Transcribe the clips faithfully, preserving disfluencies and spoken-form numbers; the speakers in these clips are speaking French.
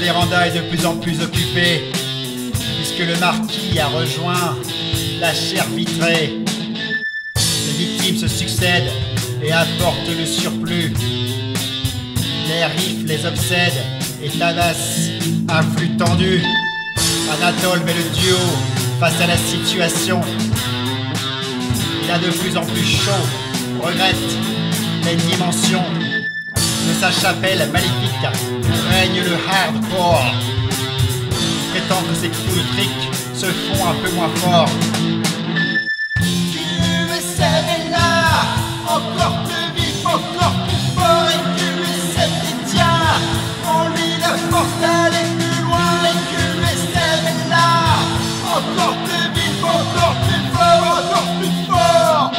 véranda est de plus en plus occupée, puisque le marquis a rejoint la chaire vitrée. Les victimes se succèdent et apportent le surplus. Les rifles les obsèdent et tabassent un flux tendu. Anatole met le duo face à la situation. Il a de plus en plus chaud, regrette les dimensions. De sa chapelle maléfique règne le hardcore. Il prétend que ses coups de trick se font un peu moins forts. Q S M est là, encore plus vif, encore plus fort. Et Q S M est tient en lui la force d'aller plus loin. Et Q S M est là, encore plus vif, encore plus fort, encore plus fort.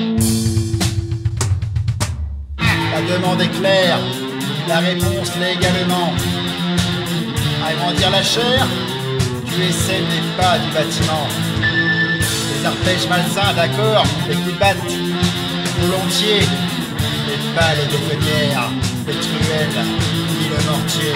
La demande est claire, la réponse l'est également. Agrandir la chair, Q S M n'est pas du bâtiment. Les arpèges malsains, d'accord, les coups de batte, volontiers, les balles et bétonnières, les truelles, ni le mortier.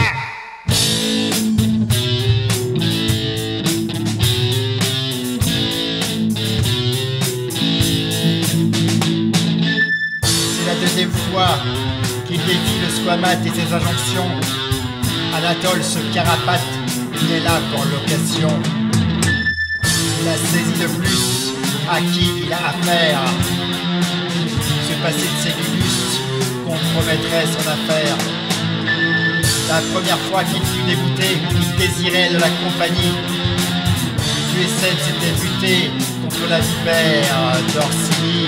C'est la deuxième fois qu'il défie le squamat et ses injonctions. Anatole se carapate, il est là pour l'occasion. Il a saisi de plus à qui il a affaire. Se passer de ses gugus compromettrait son affaire. La première fois qu'il fut débouté, il désirait de la compagnie. Q S M s'était buté contre la vipère d'Orsini.